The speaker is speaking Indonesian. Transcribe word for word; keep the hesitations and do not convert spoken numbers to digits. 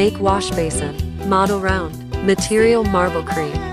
Make wash basin. Model round. Material marble cream.